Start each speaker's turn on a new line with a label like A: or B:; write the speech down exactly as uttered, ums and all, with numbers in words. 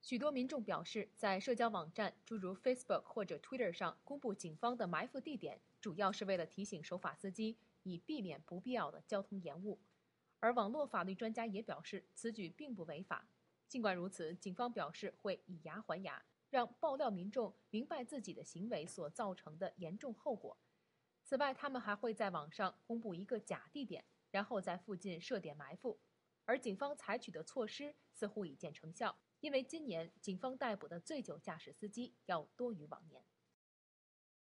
A: 许多民众表示，在社交网站诸如 Facebook 或者 Twitter 上公布警方的埋伏地点，主要是为了提醒守法司机，以避免不必要的交通延误。而网络法律专家也表示，此举并不违法。尽管如此，警方表示会以牙还牙，让爆料民众明白自己的行为所造成的严重后果。此外，他们还会在网上公布一个假地点，然后在附近设点埋伏。而警方采取的措施似乎已见成效，因为今年警方逮捕的醉酒驾驶司机要多于往年。